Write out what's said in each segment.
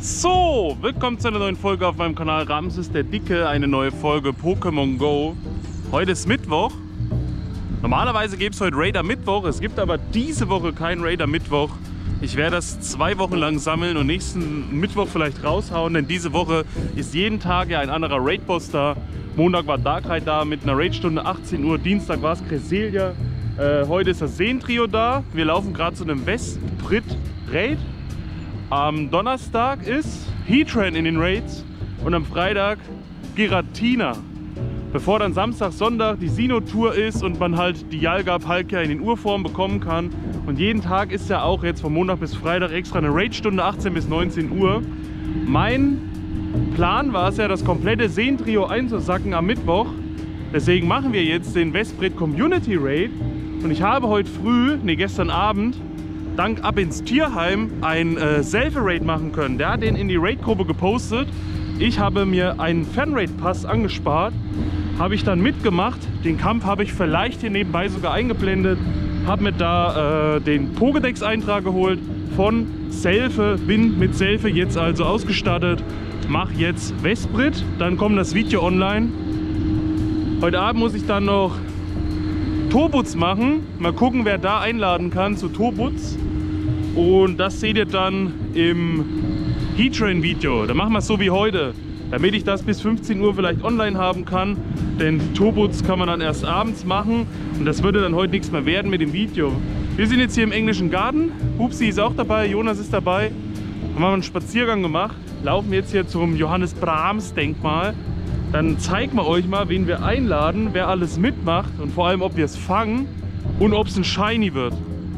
So, willkommen zu einer neuen Folge auf meinem Kanal Ramses der Dicke, eine neue Folge Pokémon Go. Heute ist Mittwoch. Normalerweise gibt es heute Raid am Mittwoch, es gibt aber diese Woche keinen Raid am Mittwoch. Ich werde das 2 Wochen lang sammeln und nächsten Mittwoch vielleicht raushauen, denn diese Woche ist jeden Tag ja ein anderer Raid-Boss da. Montag war Darkrai da mit einer Raid-Stunde 18 Uhr, Dienstag war es Cresselia. Heute ist das Seentrio da. Wir laufen gerade zu einem Vesprit-Raid. Am Donnerstag ist Heatran in den Raids und am Freitag Giratina. Bevor dann Samstag, Sonntag die Sinnoh-Tour ist und man halt die Dialga-Palkia in den Urformen bekommen kann. Und jeden Tag ist ja auch jetzt von Montag bis Freitag extra eine Raid-Stunde 18 bis 19 Uhr. Mein Plan war es ja, das komplette Seentrio einzusacken am Mittwoch. Deswegen machen wir jetzt den Vesprit Community Raid. Und ich habe heute früh, gestern Abend, dank Ab ins Tierheim ein Selfie-Raid machen können. Der hat den in die Raid-Gruppe gepostet. Ich habe mir einen Fan-Raid-Pass angespart, habe ich dann mitgemacht. Den Kampf habe ich vielleicht hier nebenbei sogar eingeblendet. Habe mir da den Pokédex-Eintrag geholt von Selfie. Bin mit Selfie jetzt also ausgestattet. Mache jetzt Vesprit, dann kommt das Video online. Heute Abend muss ich dann noch Torbutz machen. Mal gucken, wer da einladen kann zu Torbutz. Und das seht ihr dann im Heatran-Video. Da machen wir es so wie heute, damit ich das bis 15 Uhr vielleicht online haben kann. Denn Torbutz kann man dann erst abends machen und das würde dann heute nichts mehr werden mit dem Video. Wir sind jetzt hier im englischen Garten. Hupsi ist auch dabei, Jonas ist dabei. Haben wir einen Spaziergang gemacht. Laufen jetzt hier zum Johannes Brahms Denkmal. Dann zeigen wir euch mal, wen wir einladen, wer alles mitmacht und vor allem, ob wir es fangen und ob es ein Shiny wird.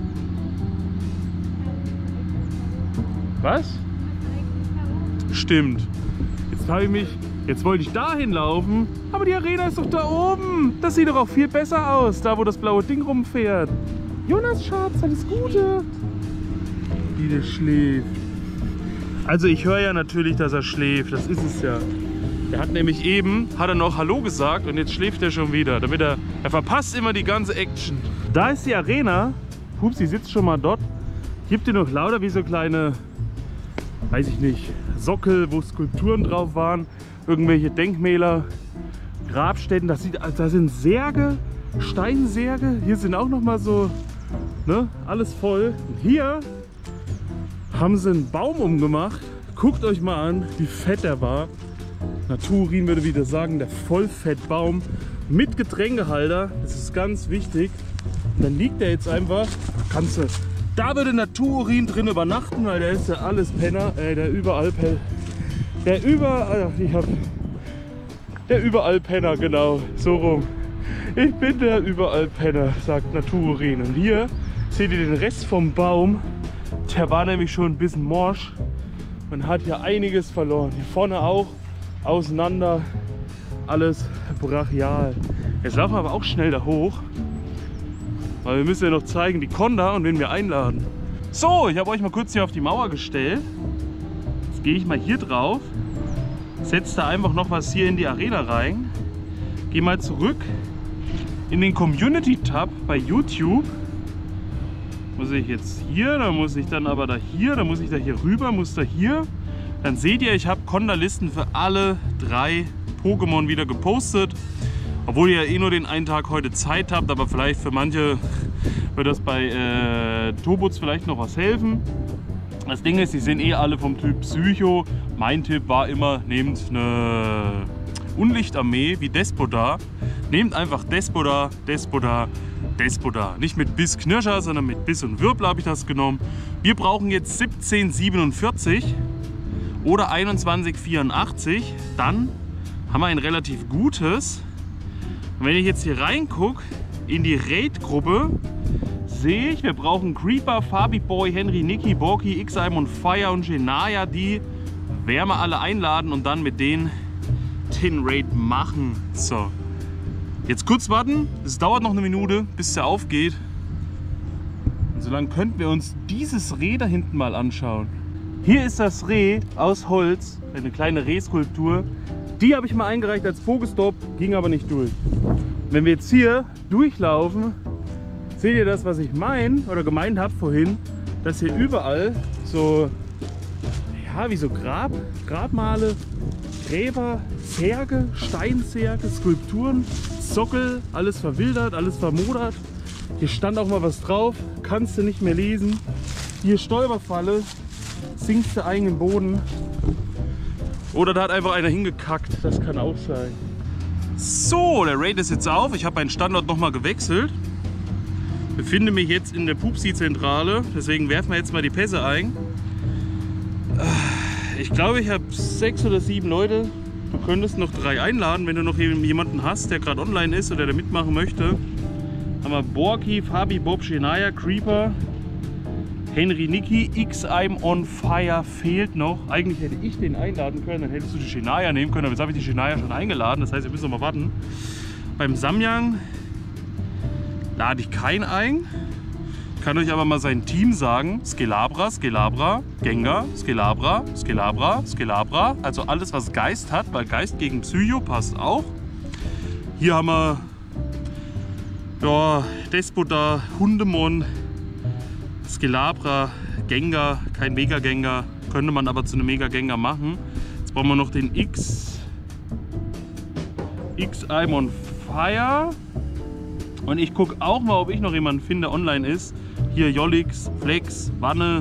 Was? Stimmt. Jetzt wollte ich dahin laufen, aber die Arena ist doch da oben. Das sieht doch auch viel besser aus, da wo das blaue Ding rumfährt. Jonas, Schatz, alles Gute. Wie der schläft. Also ich höre ja natürlich, dass er schläft, das ist es ja. Er hat nämlich eben, noch Hallo gesagt und jetzt schläft er schon wieder. Er verpasst immer die ganze Action. Da ist die Arena. Pupsi sitzt schon mal dort. Gibt ihr noch lauter wie so kleine, weiß ich nicht, Sockel, wo Skulpturen drauf waren. Irgendwelche Denkmäler, Grabstätten. Da sind Särge, Steinsärge. Hier sind auch noch mal so, ne, alles voll. Und hier haben sie einen Baum umgemacht. Guckt euch mal an, wie fett der war. Naturin würde wieder sagen, der Vollfettbaum mit Getränkehalter, das ist ganz wichtig. Und dann liegt der jetzt einfach, da würde Naturin drin übernachten, weil der ist ja alles Penner, der überall Penner, genau, so rum. Ich bin der überall Penner, sagt Naturin. Und hier seht ihr den Rest vom Baum, der war nämlich schon ein bisschen morsch. Man hat hier einiges verloren, hier vorne auch. Auseinander, alles brachial. Jetzt laufen wir aber auch schnell da hoch, weil wir müssen ja noch zeigen, die Konda und wen wir einladen. So, ich habe euch mal kurz hier auf die Mauer gestellt. Jetzt gehe ich mal hier drauf, setze da einfach noch was hier in die Arena rein, gehe mal zurück in den Community-Tab bei YouTube. Muss ich jetzt hier, dann muss ich dann aber da hier, dann muss ich da hier rüber, muss da hier. Dann seht ihr, ich habe Konda-Listen für alle 3 Pokémon wieder gepostet. Obwohl ihr ja eh nur den einen Tag heute Zeit habt, aber vielleicht für manche wird das bei Torbutz vielleicht noch was helfen. Das Ding ist, die sind eh alle vom Typ Psycho. Mein Tipp war immer, nehmt eine Unlichtarmee wie Despota. Nehmt einfach Despota, Despota, Despota. Nicht mit Biss Knirscher, sondern mit Biss und Wirbel habe ich das genommen. Wir brauchen jetzt 1747. Oder 2184, dann haben wir ein relativ gutes. Und wenn ich jetzt hier reingucke in die Raid-Gruppe, sehe ich, wir brauchen Creeper, Fabi Boy, Henry, Niki, Borki, X-Im und Fire und Genaya. Die werden wir alle einladen und dann mit denen den Raid machen. So, jetzt kurz warten. Es dauert noch eine Minute, bis der aufgeht. Und solange könnten wir uns dieses Reh da hinten mal anschauen. Hier ist das Reh aus Holz, eine kleine Rehskulptur. Die habe ich mal eingereicht als Pokestop, ging aber nicht durch. Wenn wir jetzt hier durchlaufen, seht ihr das, was ich gemeint habe vorhin, dass hier überall so, ja, wie so Grabmale, Gräber, Särge, Steinsärge, Skulpturen, Sockel, alles verwildert, alles vermodert. Hier stand auch mal was drauf, kannst du nicht mehr lesen. Hier Stolperfalle, sinkst du einen im Boden. Oder da hat einfach einer hingekackt, das kann auch sein. So, der Raid ist jetzt auf. Ich habe meinen Standort nochmal gewechselt. Befinde mich jetzt in der Pupsi-Zentrale, deswegen werfen wir jetzt mal die Pässe ein. Ich glaube, ich habe 6 oder 7 Leute. Du könntest noch 3 einladen, wenn du noch jemanden hast, der gerade online ist oder der mitmachen möchte. Haben wir Borki, Fabi, Bob, Shania, Creeper, Henry, Niki, X-I'm on Fire fehlt noch. Eigentlich hätte ich den einladen können, dann hättest du die Shania nehmen können, aber jetzt habe ich die Shania schon eingeladen, das heißt, wir müssen noch mal warten. Beim Samyang lade ich keinen ein. Ich kann euch aber mal sein Team sagen. Skelabra, Skelabra, Gengar, Skelabra, Skelabra, Skelabra. Also alles, was Geist hat, weil Geist gegen Psycho passt auch. Hier haben wir ja, Despota, Hundemon, Skelabra, Gengar, kein Mega Gengar. Könnte man aber zu einem Mega Gengar machen. Jetzt brauchen wir noch den X-I'm on Fire. Und ich gucke auch mal, ob ich noch jemanden finde, der online ist. Hier Jollix, Flex, Wanne.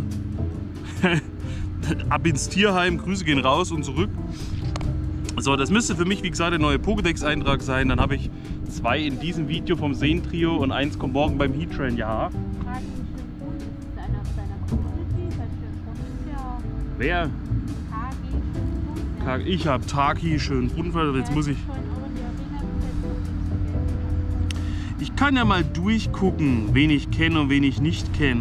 Ab ins Tierheim, Grüße gehen raus und zurück. So, das müsste für mich, wie gesagt, der neue Pokédex-Eintrag sein. Dann habe ich 2 in diesem Video vom Seen-Trio und 1 kommt morgen beim Heattrain, ja. Wer? Ich habe Taki, Schönbrunn. Jetzt muss ich... Ich kann ja mal durchgucken, wen ich kenne und wen ich nicht kenne.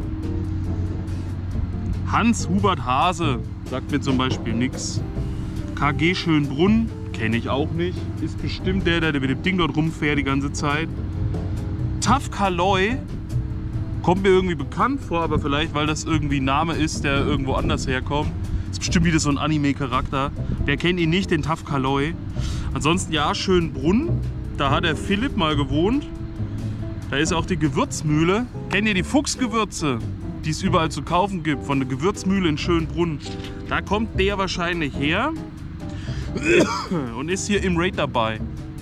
Hans-Hubert Hase sagt mir zum Beispiel nichts. KG Schönbrunn kenne ich auch nicht. Ist bestimmt der mit dem Ding dort rumfährt die ganze Zeit. Taf Kaloy kommt mir irgendwie bekannt vor, aber vielleicht, weil das irgendwie ein Name ist, der irgendwo anders herkommt. Ist bestimmt wieder so ein Anime-Charakter. Wer kennt ihn nicht, den Taf Kaloy. Ansonsten ja, Schönbrunn. Da hat der Philipp mal gewohnt. Da ist auch die Gewürzmühle. Kennt ihr die Fuchsgewürze, die es überall zu kaufen gibt, von der Gewürzmühle in Schönbrunn? Da kommt der wahrscheinlich her und ist hier im Raid dabei.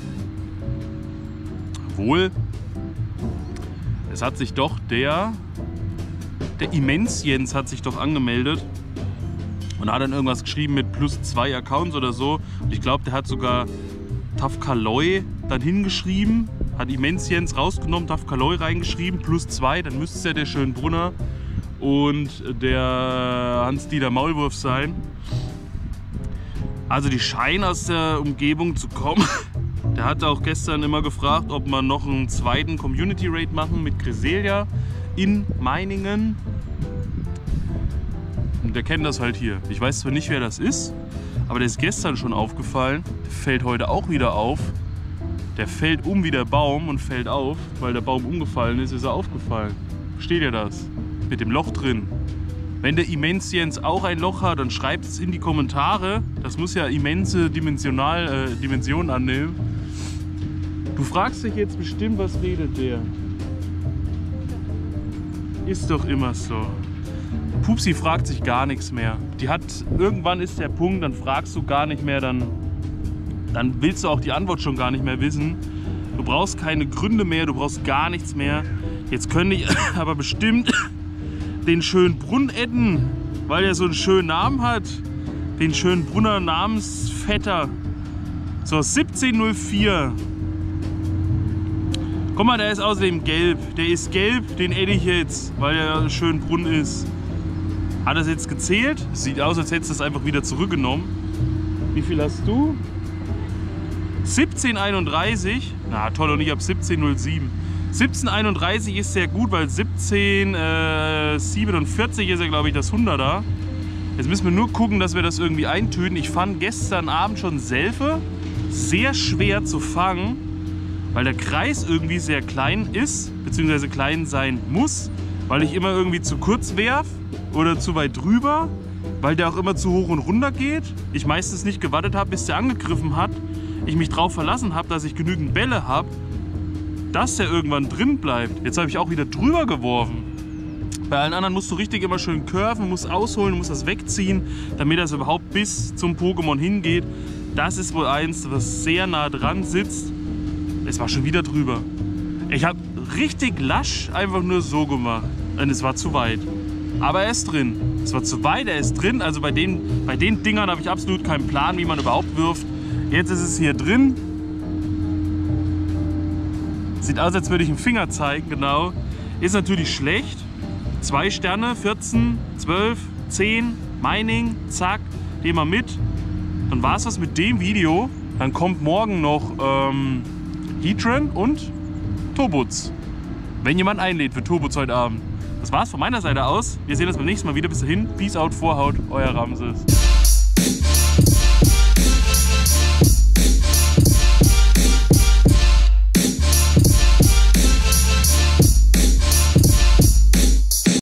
Wohl, es hat sich doch der Immens Jens hat sich doch angemeldet und hat dann irgendwas geschrieben mit +2 Accounts oder so. Und ich glaube, der hat sogar Taf Kaloy dann hingeschrieben, hat Immens Jens rausgenommen, Taf Kaloy reingeschrieben, +2, dann müsste es ja der Schönbrunner und der Hans-Dieter Maulwurf sein. Also die scheinen aus der Umgebung zu kommen. Der hat auch gestern immer gefragt, ob wir noch einen zweiten Community Raid machen mit Greselia in Meiningen. Und der kennt das halt hier. Ich weiß zwar nicht, wer das ist, aber der ist gestern schon aufgefallen. Der fällt heute auch wieder auf. Der fällt um wie der Baum und fällt auf, weil der Baum umgefallen ist, ist er aufgefallen. Versteht ihr das? Mit dem Loch drin. Wenn der Immens Jens auch ein Loch hat, dann schreibt es in die Kommentare. Das muss ja immense Dimensionen annehmen. Du fragst dich jetzt bestimmt, was redet der? Ist doch immer so. Pupsi fragt sich gar nichts mehr. Irgendwann ist der Punkt, dann fragst du gar nicht mehr, dann willst du auch die Antwort schon gar nicht mehr wissen. Du brauchst keine Gründe mehr, du brauchst gar nichts mehr. Jetzt könnte ich aber bestimmt den Schönbrunn adden, weil er so einen schönen Namen hat. Den Schönbrunner Namensvetter. So, 1704. Guck mal, der ist außerdem gelb. Der ist gelb, den adde ich jetzt, weil er Schönbrunn ist. Hat das jetzt gezählt? Sieht aus, als hättest du das einfach wieder zurückgenommen. Wie viel hast du? 1731. Na toll, und ich habe 1707. 1731 ist sehr gut, weil 1747 ist ja, glaube ich, das 100er. Jetzt müssen wir nur gucken, dass wir das irgendwie eintüten. Ich fand gestern Abend schon Selfe sehr schwer zu fangen, weil der Kreis irgendwie sehr klein ist, beziehungsweise klein sein muss, weil ich immer irgendwie zu kurz werf oder zu weit drüber, weil der auch immer zu hoch und runter geht. Ich meistens nicht gewartet habe, bis der angegriffen hat. Ich mich drauf verlassen habe, dass ich genügend Bälle habe, dass der irgendwann drin bleibt. Jetzt habe ich auch wieder drüber geworfen. Bei allen anderen musst du richtig immer schön curven, musst ausholen, musst das wegziehen, damit das überhaupt bis zum Pokémon hingeht. Das ist wohl eins, was sehr nah dran sitzt. Es war schon wieder drüber. Ich habe richtig lasch einfach nur so gemacht. Und es war zu weit. Aber er ist drin. Es war zu weit, er ist drin. Also bei den Dingern habe ich absolut keinen Plan, wie man überhaupt wirft. Jetzt ist es hier drin. Sieht aus, als würde ich einen Finger zeigen, genau. Ist natürlich schlecht. 2 Sterne, 14, 12, 10, Mining, zack, nehmen wir mit. Dann war es was mit dem Video. Dann kommt morgen noch Heatran und Torbutz. Wenn jemand einlädt für Torbutz heute Abend. Das war's von meiner Seite aus. Wir sehen uns beim nächsten Mal wieder. Bis dahin, Peace out, Vorhaut, euer Ramses.